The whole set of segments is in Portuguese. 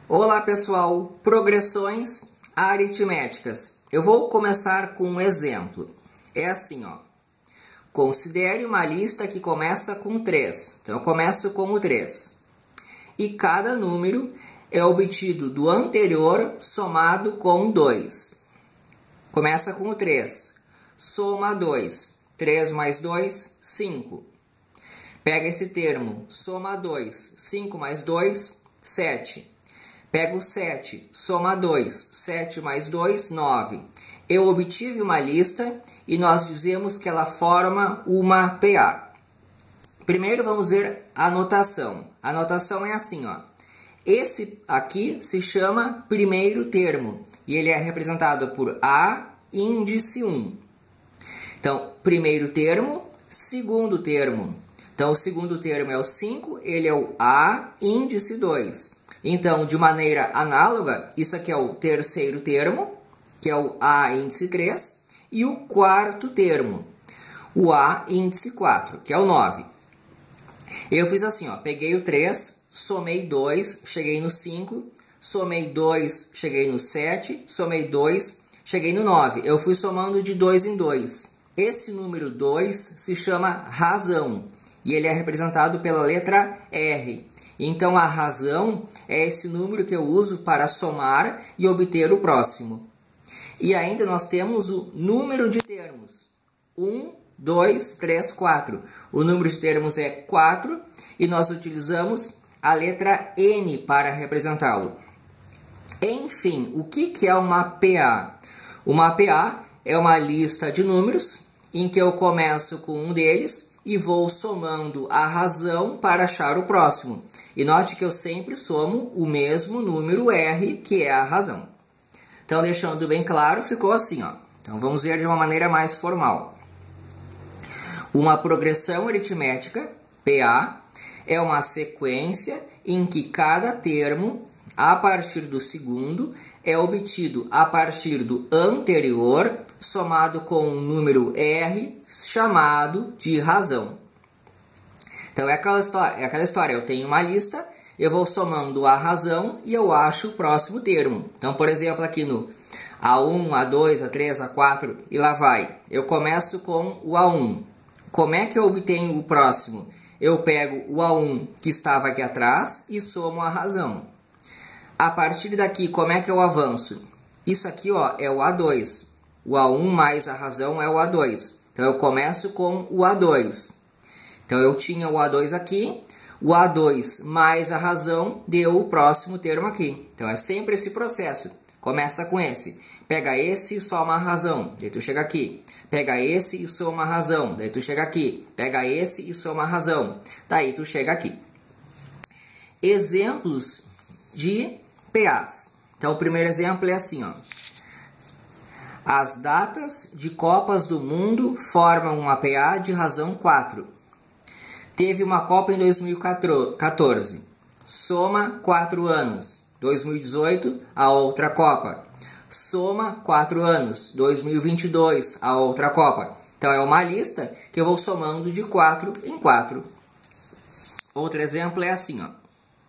Olá pessoal, progressões aritméticas. Eu vou começar com um exemplo. É assim, ó. Considere uma lista que começa com 3. Então eu começo com o 3. E cada número é obtido do anterior somado com 2. Começa com o 3. Soma 2. 3 mais 2, 5. Pega esse termo, soma 2. 5 mais 2, 7. Pega o 7, soma 2, 7 mais 2, 9. Eu obtive uma lista e nós dizemos que ela forma uma PA. Primeiro vamos ver a notação. A notação é assim, ó. Esse aqui se chama primeiro termo e ele é representado por A índice 1. Então, primeiro termo, segundo termo. Então, o segundo termo é o 5, ele é o A índice 2. Então, de maneira análoga, isso aqui é o terceiro termo, que é o A índice 3, e o quarto termo, o A índice 4, que é o 9. Eu fiz assim, ó, peguei o 3, somei 2, cheguei no 5, somei 2, cheguei no 7, somei 2, cheguei no 9. Eu fui somando de 2 em 2. Esse número 2 se chama razão, e ele é representado pela letra R. Então, a razão é esse número que eu uso para somar e obter o próximo. E ainda nós temos o número de termos. 1, 2, 3, 4. O número de termos é 4 e nós utilizamos a letra N para representá-lo. Enfim, o que é uma PA? Uma PA é uma lista de números em que eu começo com um deles e vou somando a razão para achar o próximo. E note que eu sempre somo o mesmo número R, que é a razão. Então, deixando bem claro, ficou assim, ó. Então, vamos ver de uma maneira mais formal. Uma progressão aritmética, PA, é uma sequência em que cada termo, a partir do segundo, é obtido a partir do anterior, somado com um número R, chamado de razão. Então, é aquela história, eu tenho uma lista, eu vou somando a razão e eu acho o próximo termo. Então, por exemplo, aqui no A1, A2, A3, A4 e lá vai. Eu começo com o A1. Como é que eu obtenho o próximo? Eu pego o A1 que estava aqui atrás e somo a razão. A partir daqui, como é que eu avanço? Isso aqui, ó, é o A2. O A1 mais a razão é o A2. Então, eu começo com o A2. Então, eu tinha o A2 aqui. O A2 mais a razão deu o próximo termo aqui. Então, é sempre esse processo. Começa com esse. Pega esse e soma a razão. Daí tu chega aqui. Pega esse e soma a razão. Daí tu chega aqui. Pega esse e soma a razão. Daí tu chega aqui. Exemplos de PAs. Então, o primeiro exemplo é assim, ó. As datas de Copas do Mundo formam uma PA de razão 4. Teve uma Copa em 2014. Soma 4 anos. 2018, a outra Copa. Soma 4 anos. 2022, a outra Copa. Então, é uma lista que eu vou somando de 4 em 4. Outro exemplo é assim, ó.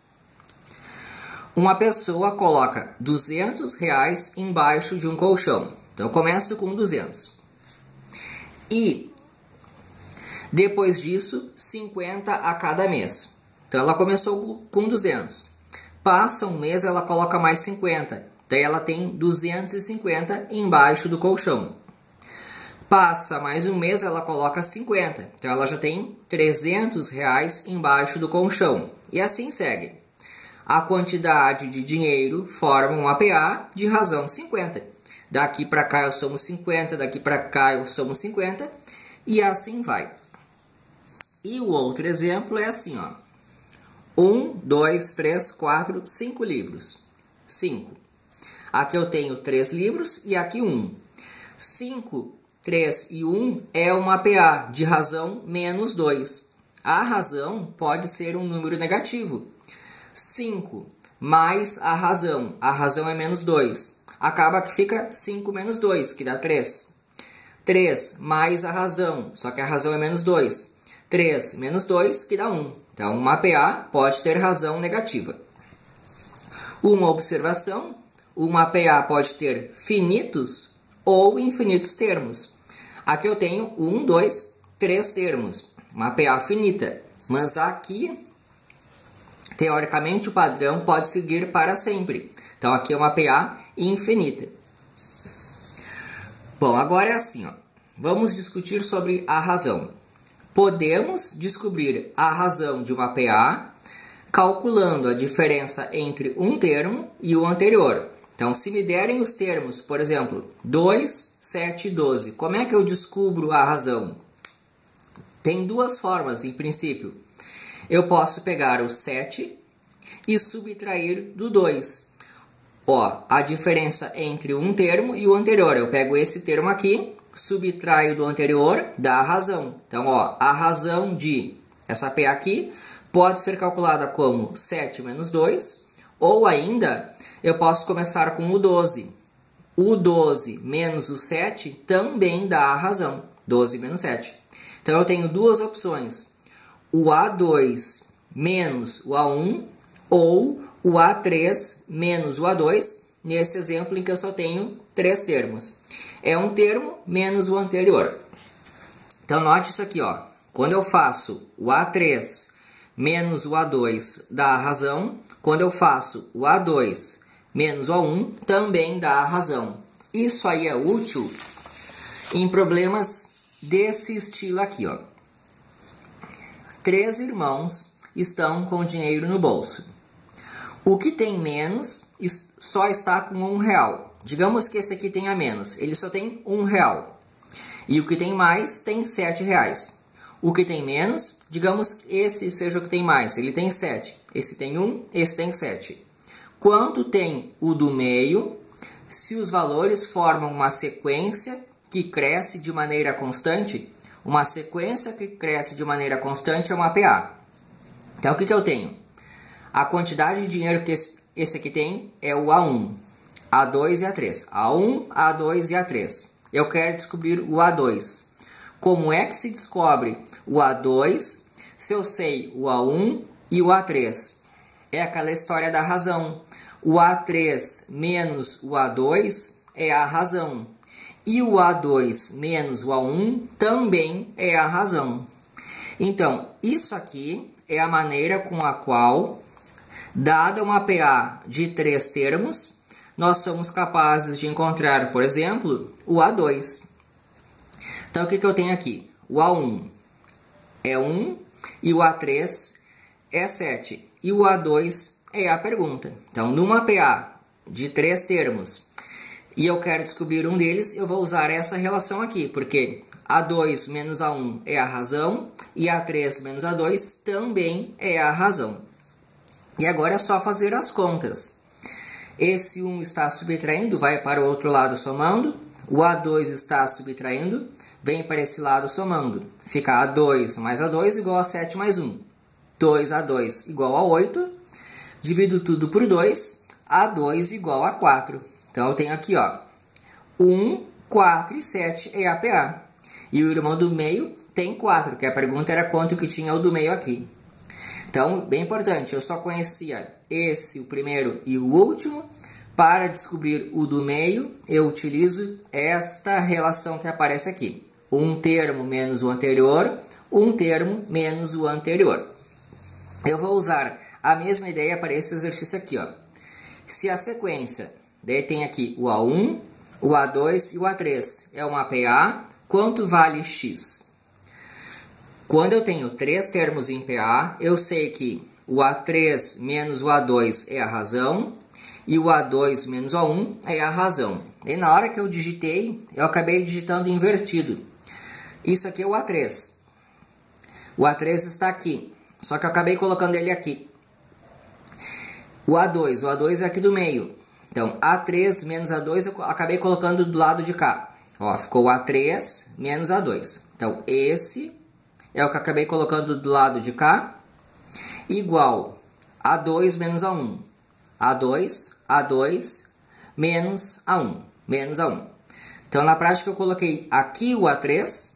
Uma pessoa coloca R$200 embaixo de um colchão. Então, eu começo com 200. E, depois disso, 50 a cada mês. Então, ela começou com 200. Passa um mês, ela coloca mais 50. Daí, ela tem 250 embaixo do colchão. Passa mais um mês, ela coloca 50. Então, ela já tem R$300 embaixo do colchão. E assim segue. A quantidade de dinheiro forma uma PA de razão 50. Daqui para cá eu somo 50, daqui para cá eu somo 50 e assim vai. E o outro exemplo é assim, ó. 1, 2, 3, 4, 5 livros. 5. Aqui eu tenho 3 livros e aqui 1. 5, 3 e 1 é uma PA de razão menos 2. A razão pode ser um número negativo. 5 mais a razão é menos 2. Acaba que fica 5 menos 2, que dá 3. 3 mais a razão, só que a razão é menos 2. 3 menos 2, que dá 1. Então, uma PA pode ter razão negativa. Uma observação: uma PA pode ter finitos ou infinitos termos. Aqui eu tenho 1, 2, 3 termos, uma PA finita. Mas aqui, teoricamente, o padrão pode seguir para sempre. Então aqui é uma PA infinita. Bom, agora é assim, ó. Vamos discutir sobre a razão. Podemos descobrir a razão de uma PA calculando a diferença entre um termo e o anterior. Então, se me derem os termos, por exemplo, 2, 7 e 12, como é que eu descubro a razão? Tem duas formas, em princípio. Eu posso pegar o 7 e subtrair do 2. Ó, a diferença entre um termo e o anterior. Eu pego esse termo aqui, subtraio do anterior, dá a razão. Então, ó, a razão de essa PA aqui pode ser calculada como 7 menos 2, ou ainda eu posso começar com o 12. O 12 menos o 7 também dá a razão, 12 menos 7. Então eu tenho duas opções, o A2 menos o A1 ou o A3 menos o A2, nesse exemplo em que eu só tenho 3 termos. É um termo menos o anterior. Então note isso aqui, ó. Quando eu faço o A3 menos o A2 dá a razão, quando eu faço o A2 menos o A1 também dá a razão. Isso aí é útil em problemas desse estilo aqui, ó. 3 irmãos estão com dinheiro no bolso. O que tem menos só está com R$1. Digamos que esse aqui tenha menos, ele só tem R$1. E o que tem mais tem R$7. O que tem menos, digamos que esse seja o que tem mais, ele tem 7. Esse tem 1, esse tem 7. Quanto tem o do meio, se os valores formam uma sequência que cresce de maneira constante? Uma sequência que cresce de maneira constante é uma PA. Então, o que eu tenho? A quantidade de dinheiro que esse aqui tem é o A1, A2 e A3. A1, A2 e A3. Eu quero descobrir o A2. Como é que se descobre o A2 se eu sei o A1 e o A3? É aquela história da razão. O A3 menos o A2 é a razão. E o A2 menos o A1 também é a razão. Então, isso aqui é a maneira com a qual, dada uma PA de 3 termos, nós somos capazes de encontrar, por exemplo, o A2. Então, o que eu tenho aqui? O A1 é 1 e o A3 é 7. E o A2 é a pergunta. Então, numa PA de 3 termos e eu quero descobrir um deles, eu vou usar essa relação aqui, porque A2 menos A1 é a razão e A3 menos A2 também é a razão. E agora é só fazer as contas. Esse 1 está subtraindo, vai para o outro lado somando. O A2 está subtraindo, vem para esse lado somando. Fica A2 mais A2 igual a 7 mais 1. 2A2 igual a 8. Divido tudo por 2. A2 igual a 4. Então eu tenho aqui, ó, 1, 4 e 7 é a PA. E o irmão do meio tem 4, que a pergunta era quanto que tinha o do meio aqui. Então, bem importante, eu só conhecia esse, o primeiro e o último. Para descobrir o do meio, eu utilizo esta relação que aparece aqui. Um termo menos o anterior, um termo menos o anterior. Eu vou usar a mesma ideia para esse exercício aqui, ó. Se a sequência, daí tem aqui o A1, o A2 e o A3, é uma PA, quanto vale X? Quando eu tenho 3 termos em PA, eu sei que o A3 menos o A2 é a razão, e o A2 menos o A1 é a razão. E na hora que eu digitei, eu acabei digitando invertido. Isso aqui é o A3. O A3 está aqui, só que eu acabei colocando ele aqui. O A2 é aqui do meio. Então, A3 menos A2 eu acabei colocando do lado de cá. Ó, ficou A3 menos A2. Então, esse é o que eu acabei colocando do lado de cá. Igual A2 menos A1. A2 menos A1. Menos A1. Então, na prática, eu coloquei aqui o A3,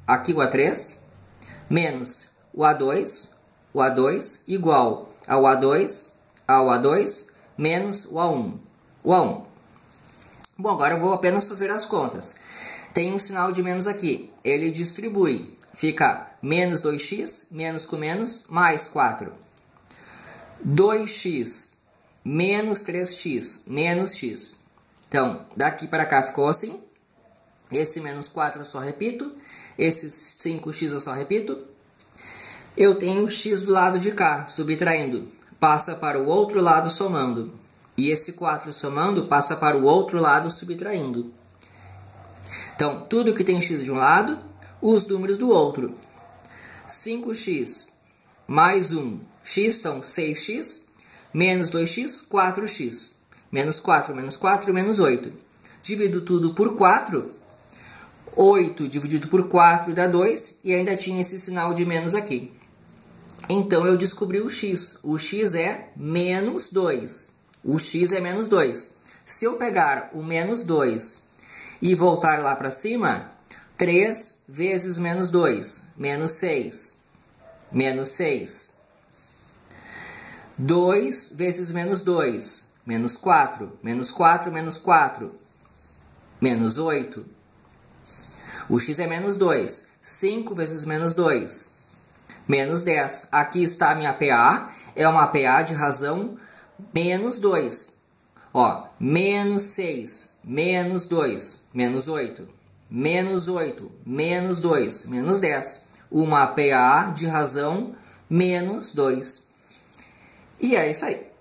menos o A2 igual ao A2, menos o A1. O A1. Bom, agora eu vou apenas fazer as contas. Tem um sinal de menos aqui. Ele distribui. Fica menos 2x, menos com menos, mais 4. 2x menos 3x, menos x. Então, daqui para cá ficou assim. Esse menos 4 eu só repito. Esse 5x eu só repito. Eu tenho x do lado de cá, subtraindo. Passa para o outro lado somando. E esse 4 somando passa para o outro lado subtraindo. Então, tudo que tem x de um lado, os números do outro. 5x mais 1, x são 6x, menos 2x, 4x. Menos 4, menos 4, menos 8. Divido tudo por 4. 8 dividido por 4 dá 2, e ainda tinha esse sinal de menos aqui. Então, eu descobri o x. O x é menos 2. O x é menos 2. Se eu pegar o menos 2 e voltar lá para cima, 3 vezes menos 2, menos 6. Menos 6. 2 vezes menos 2, menos 4. Menos 4, menos 4, menos 8. O x é menos 2. 5 vezes menos 2, menos 10. Aqui está a minha PA. É uma PA de razão menos 2. Ó, menos 6, menos 2, menos 8. Menos 8, menos 2, menos 10. Uma PA de razão menos 2. E é isso aí.